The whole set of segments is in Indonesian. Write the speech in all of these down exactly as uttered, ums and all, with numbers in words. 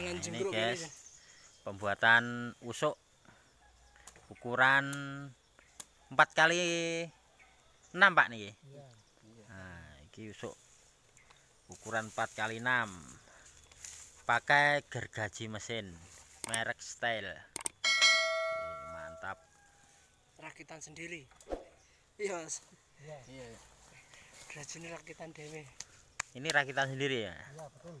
Mangan ini jenggruk guys, ini. pembuatan usuk ukuran empat kali enam Pak nih. Iya. Nah, ini usuk ukuran empat kali enam. Pakai gergaji mesin merek Style. Oke, mantap. Rakitan sendiri. Iya, Mas. Iya. Iya. Gergaji rakitan dewe. Ini rakitan sendiri ya? Iya, betul.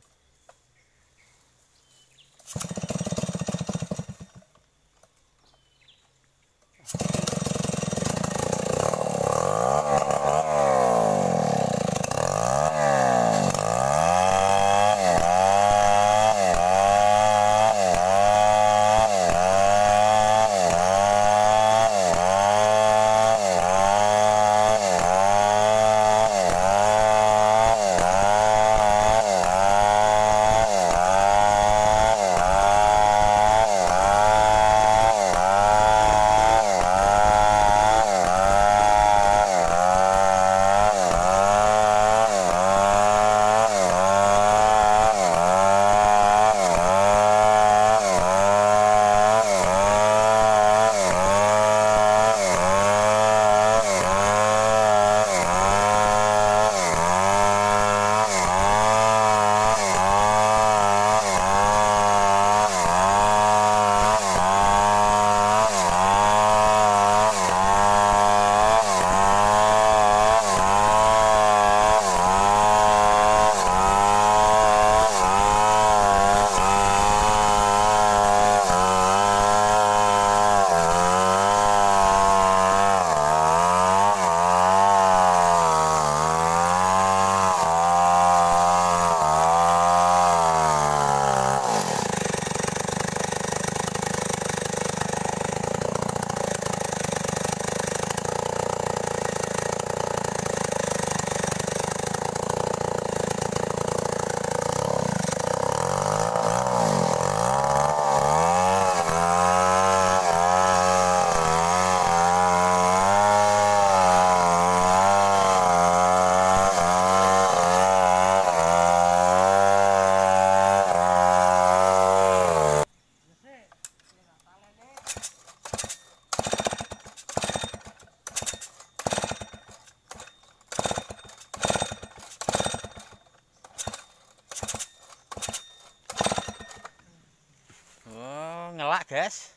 Oh, ngelak guys.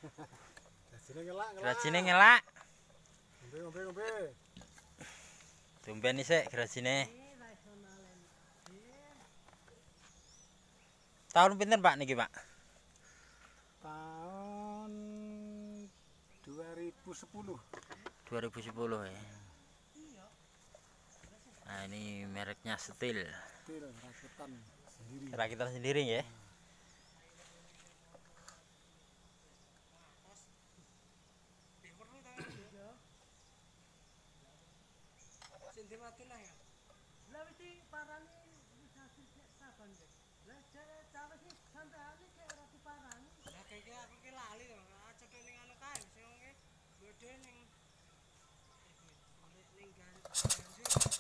Gerajine ngelak, ngelak. Gerajine ngelak. Ngombe, ngombe, ngombe. Tumben sik gerajine. Tahun pinten Pak niki Pak? Tahun dua ribu sepuluh. dua ribu sepuluh ya. Nah, ini mereknya Steel. Steel rakitan sendiri. Rakitan sendiri ya. Sing mati nang ya. Lah wis parani wis hasil saban deh. Lah cawe sih santai kek ora diparani. Lah kayake aku ki lali to, acete ning anu kae sing ngene bodhe ning ning ganjil.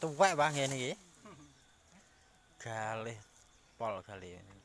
tuwek Bang ngene iki. Galih pol kali ini.